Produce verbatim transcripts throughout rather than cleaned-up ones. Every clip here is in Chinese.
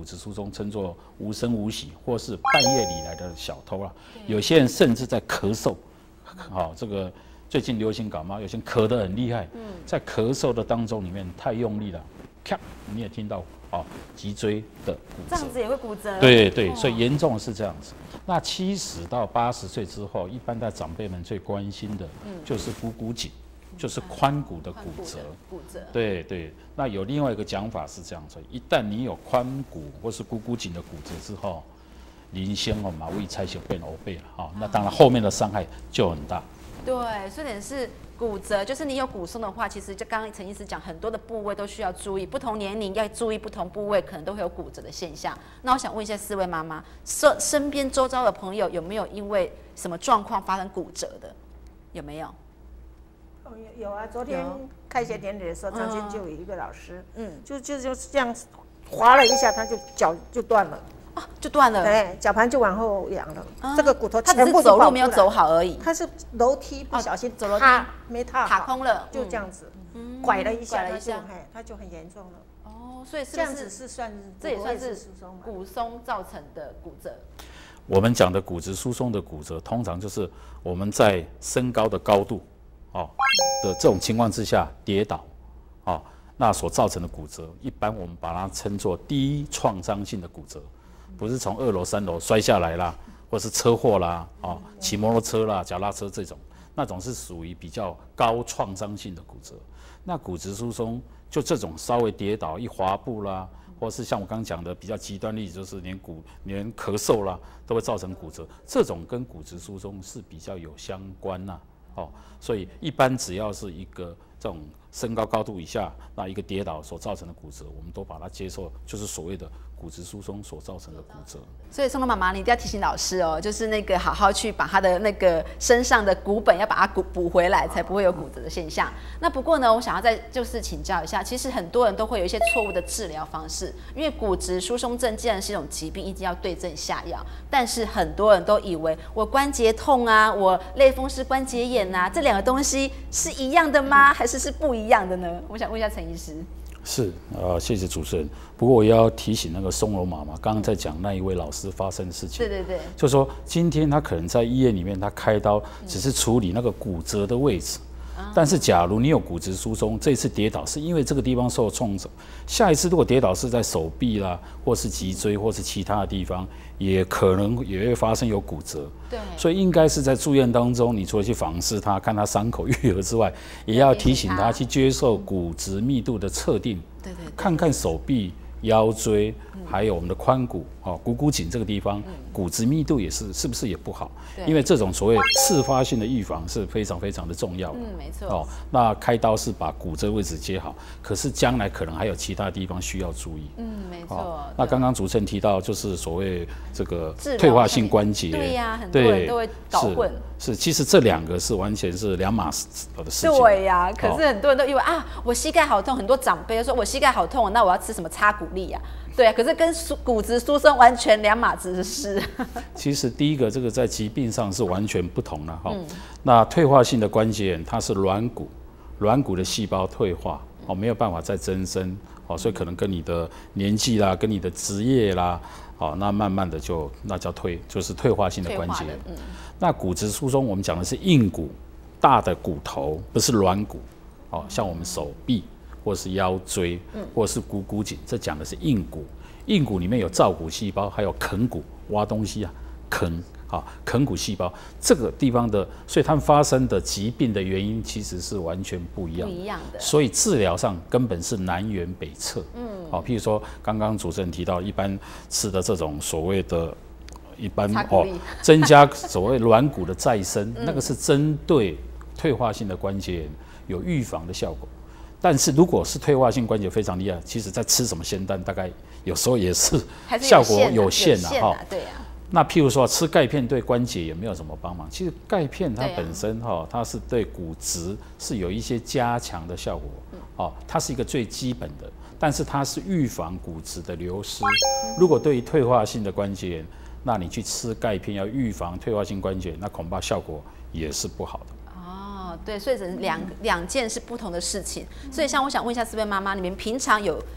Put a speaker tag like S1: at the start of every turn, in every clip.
S1: 骨质疏松称作无声无息，或是半夜里来的小偷啦。有些人甚至在咳嗽，好、哦，这个最近流行感冒，有些人咳得很厉害，在咳嗽的当中里面太用力了，咔，你也听到哦，脊椎的骨折，
S2: 这样子也会骨折。
S1: 对对，所以严重的是这样子。那七十到八十岁之后，一般在长辈们最关心的就是股骨颈。就是髋骨的骨折，
S2: 骨折，
S1: 对对。那有另外一个讲法是这样子：一旦你有髋骨或是股骨颈的骨折之后，人生哦马位拆就变欧背了哈。那当然后面的伤害就很大。
S2: 对，重点是骨折，就是你有骨松的话，其实就刚刚陈医师讲，很多的部位都需要注意，不同年龄要注意不同部位，可能都会有骨折的现象。那我想问一下四位妈妈，身身边周遭的朋友有没有因为什么状况发生骨折的？有没有？
S3: 有啊，昨天开学典礼的时候，张间就有一个老师，嗯，就就就是这样滑了一下，他就脚就断了，
S2: 啊，就断了，
S3: 对，脚盘就往后仰了，啊、这个骨头
S2: 他
S3: 全部
S2: 只是走路没有走好而已，
S3: 他是楼梯不小心
S2: 走楼梯
S3: 没踏
S2: 卡空了，
S3: 就这样子，嗯、拐了一下，
S2: 拐了一下，
S3: 他就他就很严重了。
S2: 哦，所以是
S3: 这样子是算
S2: 这也算是骨松造成的骨折。
S1: 我们讲的骨质疏松的骨折，通常就是我们在身高的高度。哦的这种情况之下跌倒，哦，那所造成的骨折，一般我们把它称作低创伤性的骨折，不是从二楼、三楼摔下来啦，或是车祸啦，哦，骑摩托车啦、脚踏车这种，那种是属于比较高创伤性的骨折。那骨质疏松就这种稍微跌倒一滑步啦，或是像我刚刚讲的比较极端例子，就是连骨连咳嗽啦都会造成骨折，这种跟骨质疏松是比较有相关呐、啊。哦，所以一般只要是一个这种身高高度以下，那一个跌倒所造成的骨折，我们都把它接受，就是所谓的骨质疏松所造成的骨折。
S2: 所以松龙妈妈，你一定要提醒老师哦，就是那个好好去把他的那个身上的骨本要把它补补回来，才不会有骨折的现象。那不过呢，我想要再就是请教一下，其实很多人都会有一些错误的治疗方式，因为骨质疏松症既然是一种疾病，一定要对症下药。但是很多人都以为我关节痛啊，我类风湿关节炎啊，这两个东西是一样的吗？还是是不一样的呢？我想问一下陈医师。
S1: 是，呃，谢谢主持人。不过我也要提醒那个松柔妈妈，刚刚在讲那一位老师发生的事情。
S2: 对对对。
S1: 就说今天他可能在医院里面，他开刀只是处理那个骨折的位置。嗯、但是假如你有骨质疏松，这次跌倒是因为这个地方受创伤，下一次如果跌倒是在手臂啦，或是脊椎，或是其他的地方，也可能也会发生有骨折。
S2: 对。
S1: 所以应该是在住院当中，你除了去访视他，看他伤口愈合之外，也要提醒他去接受骨质密度的测定。
S2: 对对对。
S1: 看看手臂、腰椎，还有我们的髋骨、哦股骨颈这个地方，骨质密度也是是不是也不好？因为这种所谓次发性的预防是非常非常的重要的。
S2: 嗯，没错。
S1: 哦，那开刀是把骨折位置接好，可是将来可能还有其他地方需要注意。
S2: 嗯，没错。
S1: 哦、那刚刚主持人提到就是所谓这个退化性关节，
S2: 对呀、啊，很多人都会搞混。
S1: 是，其实这两个是完全是两码事的事情。
S2: 对呀、啊，可是很多人都以为、哦、啊，我膝盖好痛，很多长辈都说我膝盖好痛，那我要吃什么擦骨力啊？对啊，可是跟骨质疏松完全两码子事。
S1: 其实第一个，这个在疾病上是完全不同的哈、嗯。那退化性的关节炎，它是软骨，软骨的细胞退化，哦，没有办法再增生，哦，所以可能跟你的年纪啦，跟你的职业啦，哦，那慢慢的就那叫退，就是退化性的关节炎。嗯、那骨质疏松，我们讲的是硬骨，大的骨头，不是软骨，哦，像我们手臂。或是腰椎，或是股骨颈，这讲的是硬骨。硬骨里面有造骨细胞，还有啃骨，挖东西啊，啃啊，啃骨细胞这个地方的，所以它们发生的疾病的原因其实是完全不一样的。
S2: 不一样的。
S1: 所以治疗上根本是南辕北辙。嗯，好，譬如说刚刚主持人提到，一般吃的这种所谓的，一般哦，增加所谓软骨的再生，嗯、那个是针对退化性的关节炎有预防的效果。但是如果是退化性关节非常厉害，其实在吃什么仙丹，大概有时候也是效果有限的哈。
S2: 对啊。
S1: 那譬如说吃钙片对关节也没有什么帮忙。其实钙片它本身哈，它是对骨质是有一些加强的效果，哦，它是一个最基本的，但是它是预防骨质的流失。如果对于退化性的关节炎，那你去吃钙片要预防退化性关节炎，那恐怕效果也是不好的。
S2: 对，所以两两件是不同的事情。所以像我想问一下四位妈妈，你们平常有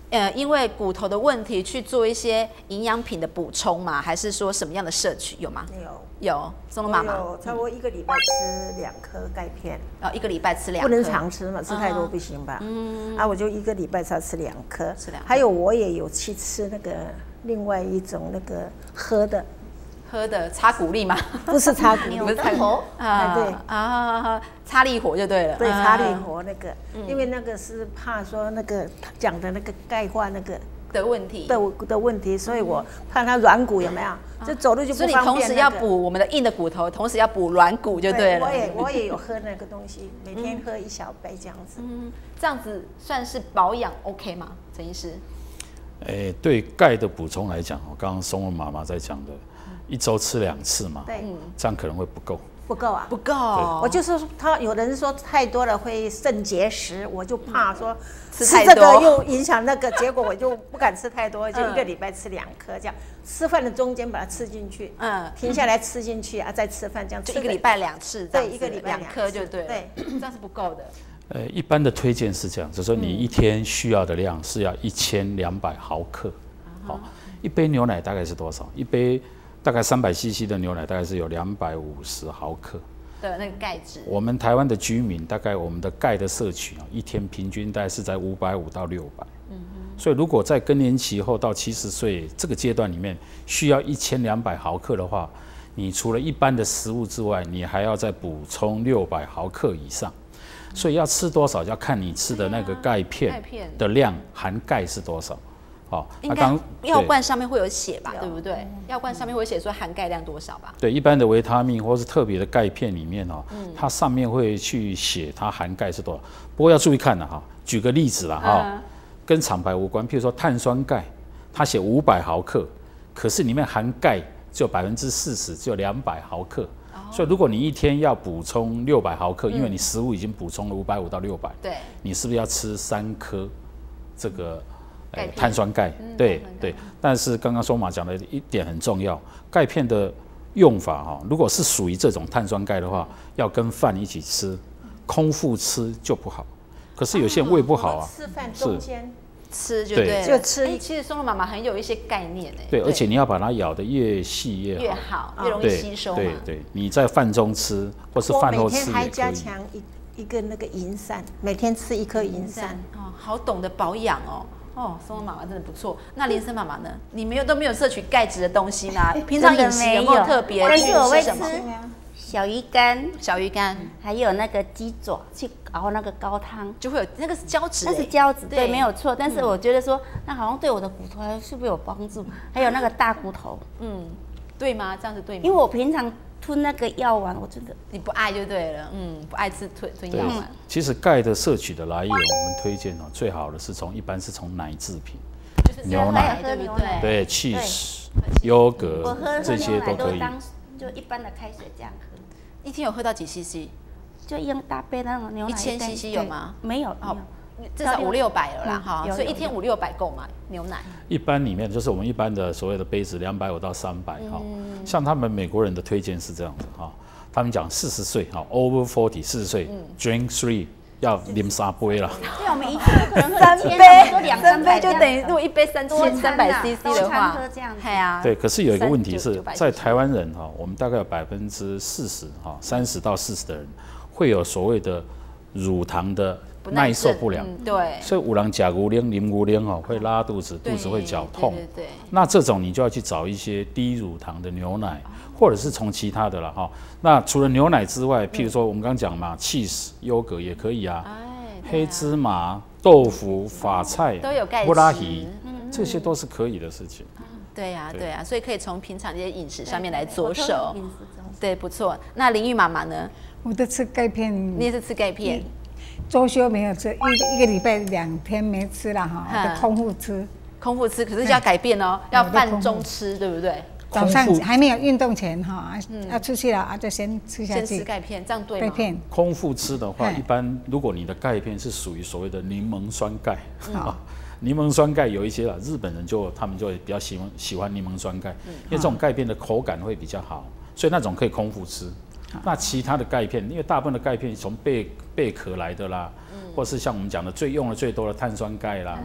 S2: 呃因为骨头的问题去做一些营养品的补充吗？还是说什么样的摄取有吗？
S3: 有
S2: 有，松龙妈妈
S3: 有差不多一个礼拜吃两颗钙片，
S2: 哦，一个礼拜吃两颗，
S3: 不能常吃嘛，吃太多不行吧？嗯，啊，我就一个礼拜才吃两颗，
S2: 吃两颗。
S3: 还有我也有去吃那个另外一种那个喝的。
S2: 喝的擦骨力吗？
S3: 不是擦骨力，
S2: 不是擦骨
S3: 啊，对
S2: 啊，擦力活就对了。
S3: 对，擦力活那个，因为那个是怕说那个讲的那个钙化那个
S2: 的问题
S3: 的的问题，所以我怕它软骨有没有，就走路就不方便。
S2: 所以你同时要补我们的硬的骨头，同时要补软骨就对了。
S3: 我也我也有喝那个东西，每天喝一小杯这样子。
S2: 嗯，这样子算是保养 OK 吗？陈医师？
S1: 诶，对钙的补充来讲，我刚刚松文妈妈在讲的。一周吃两次嘛，
S3: 对，
S1: 这样可能会不够，
S3: 不够啊，
S2: 不够。
S3: 我就是他，有人说太多了会肾结石，我就怕说
S2: 吃
S3: 这个又影响那个，结果我就不敢吃太多，就一个礼拜吃两颗这样。吃饭的中间把它吃进去，嗯，停下来吃进去啊，再吃饭这样。
S2: 就一个礼拜两次，
S3: 对，一个礼拜
S2: 两颗就对了，
S3: 对，
S2: 这样是不够的。
S1: 呃，一般的推荐是这样，就是说你一天需要的量是要一千两百毫克，好，一杯牛奶大概是多少？一杯。大概三百 C C 的牛奶大概是有两百五十毫克
S2: 的那个钙质。
S1: 我们台湾的居民大概我们的钙的摄取啊，一天平均大概是在五百五到六百。嗯哼。所以如果在更年期后到七十岁这个阶段里面需要一千两百毫克的话，你除了一般的食物之外，你还要再补充六百毫克以上。所以要吃多少，要看你吃的那个钙片的量含钙是多少。哦，
S2: 应该药罐上面会有写吧，对不对？药罐上面会写说含钙量多少吧？
S1: 对，一般的维他命或是特别的钙片里面哦，嗯、它上面会去写它含钙是多少。不过要注意看了哈，举个例子啦哈，嗯、跟厂牌无关。譬如说碳酸钙，它写五百毫克，可是里面含钙只有百分之四十，只有两百毫克。哦、所以如果你一天要补充六百毫克，嗯、因为你食物已经补充了五百五到六百，
S2: 对，
S1: 你是不是要吃三颗这个？呃、碳酸钙，嗯、对对，但是刚刚松马讲的一点很重要，钙片的用法哈，如果是属于这种碳酸钙的话，要跟饭一起吃，空腹吃就不好。可是有些人胃不好啊，
S3: 吃饭中间
S2: 吃就对了，
S3: 就吃。
S2: 哎，其实松露妈妈很有一些概念哎，
S1: 对，而且你要把它咬得越细越好，
S2: 越好，越容易吸收嘛。
S1: 对对，你在饭中吃或是饭后吃也可以。
S3: 我每天还加强一一个那个银鳝，每天吃一颗银鳝。
S2: 哦，好懂得保养哦。哦，松露妈妈真的不错。那林森妈妈呢？你没有都没有摄取钙质的东西吗？平常饮食有没有特别？
S4: 但是我会吃小鱼干，
S2: 小鱼干，
S4: 还有那个鸡爪去熬那个高汤，
S2: 就会有那个是胶质，
S4: 那是胶质，对，没有错。但是我觉得说，那好像对我的骨头是不是有帮助？还有那个大骨头，
S2: 嗯，对吗？这样子对吗？
S4: 因为我平常吞那个药丸，我真的
S2: 你不爱就对了，嗯，不爱吃吞吞药丸。
S1: 其实钙的摄取的来源，我们推荐哦，最好的是从一般是从奶制品，
S2: 就是
S1: 牛奶，
S4: 对不对？
S1: 对 ，cheese、优格这些都可以。
S4: 就一般的开水这样喝。
S2: 一天有喝到几 C C？
S4: 就用大杯那种牛奶。
S2: 一千 C C 有吗？
S4: 没有，
S2: 哦，至少五六百了啦，哈，所以一天五六百够吗？牛奶？
S1: 一般里面就是我们一般的所谓的杯子，两百五到三百哈。像他们美国人的推荐是这样的哈，他们讲四十岁哈 ，over forty 四十岁 ，drink three 要啉三杯啦。
S4: 对，我们一天可能
S2: 三杯，三杯就等于如果一杯三千三百 C C 的话，
S4: 对
S2: 啊。
S1: 对，可是有一个问题是在台湾人哈，我们大概有百分之四十哈，三十到四十的人会有所谓的乳糖的耐受不良，
S2: 对，
S1: 所以有人吃牛奶、啉牛奶哦，会拉肚子，肚子会绞痛。
S2: 对对。
S1: 那这种你就要去找一些低乳糖的牛奶，或者是从其他的了哈。那除了牛奶之外，譬如说我们刚刚讲嘛 ，cheese、优格也可以啊，黑芝麻、豆腐、法菜
S2: 都有钙质，
S1: 布拉提，这些都是可以的事情。
S2: 对呀，对呀，所以可以从平常这些饮食上面来着手。对，不错。那林玉妈妈呢？
S5: 我都吃钙片。
S2: 你也是吃钙片？
S5: 周休没有吃，一一个礼拜两天没吃了哈，空腹吃。
S2: 空腹吃，可是要改变哦，要饭中吃，对不对？
S5: 早上还没有运动前哈，要出去了啊，就先吃下去。
S2: 先吃钙片，这样对吗？
S5: 钙片。
S1: 空腹吃的话，一般如果你的钙片是属于所谓的柠檬酸钙，柠檬酸钙有一些啦，日本人就他们就比较喜欢喜欢柠檬酸钙，因为这种钙片的口感会比较好，所以那种可以空腹吃。那其他的钙片，因为大部分的钙片从贝贝壳来的啦，或是像我们讲的最用的最多的碳酸钙啦，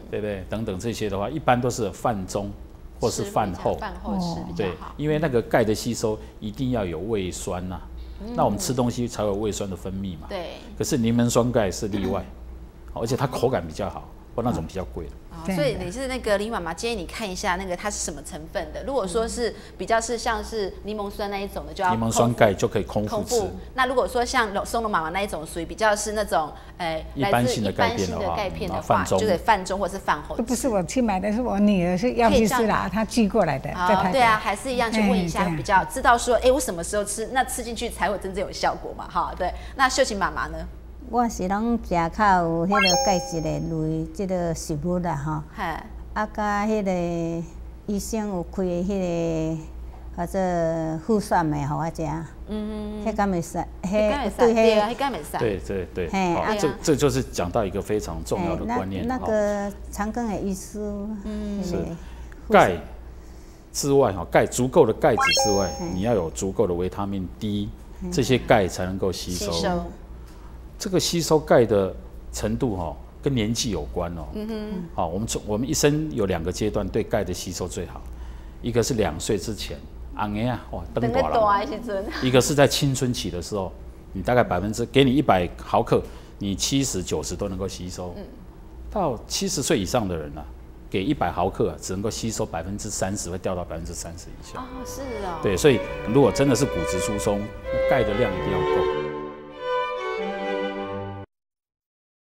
S1: 对不对？等等这些的话，一般都是饭中或是饭后，
S2: 饭后吃比较
S1: 对
S2: 好，，
S1: 因为那个钙的吸收一定要有胃酸呐、那我们吃东西才有胃酸的分泌嘛。
S2: 对，
S1: 可是柠檬酸钙是例外，而且它口感比较好，或那种比较贵的。
S2: 哦
S5: 对
S2: 所以你是那个林妈妈建议你看一下那个它是什么成分的。如果说是比较是像是柠檬酸那一种的，就要
S1: 柠檬酸钙就可以空腹吃
S2: 空腹。。那如果说像松茸妈妈那一种，属于比较是那种呃
S1: 一般性的
S2: 来自一般
S1: 钙片的话
S2: 性的钙片的
S1: 嗯
S2: 话，
S1: 饭中
S2: 就得饭中或是饭后吃。
S5: 这不是我去买的，是我女儿是药剂师啦，她寄过来的，在台北。
S2: 好对啊，还是一样去问一下，
S5: 哎对啊
S2: 比较知道说，哎，我什么时候吃，那吃进去才会真正有效果嘛，哈，对。那秀琴妈妈呢？
S6: 我是拢食较有迄个钙质的类，即个食物啦吼。
S2: 嘿，
S6: 啊，甲迄个医生有开的迄个或者护酸的，互我食。嗯，迄敢袂使，
S2: 迄敢会使，
S6: 对
S2: 对啊，
S6: 迄
S2: 迄敢会使。
S1: 对对对，好
S6: 嘿啊，
S1: 这这就是讲到一个非常重要的
S6: 那
S1: 观念。
S6: 那
S1: 好
S6: 个长庚的医师，嗯，
S1: 是钙之外，哈，钙足够的钙质之外，
S6: 嗯
S1: 你要有足够的维他命 D，这些钙才能够吸收。
S2: 吸收。
S1: 这个吸收钙的程度，哈，跟年纪有关哦。嗯哼。好，我们从我们一生有两个阶段对钙的吸收最好，一个是两岁之前，昂哎啊，哇，登
S2: 等在大
S1: 大了；
S2: 的时阵，
S1: 一个是在青春期的时候，你大概百分之给你一百毫克，你七十九十都能够吸收。嗯。到七十岁以上的人啊，给一百毫克、啊、只能够吸收百分之三十，会掉到百分之三十以下。
S2: 哦，是哦。
S1: 对，所以如果真的是骨质疏松，钙的量一定要够。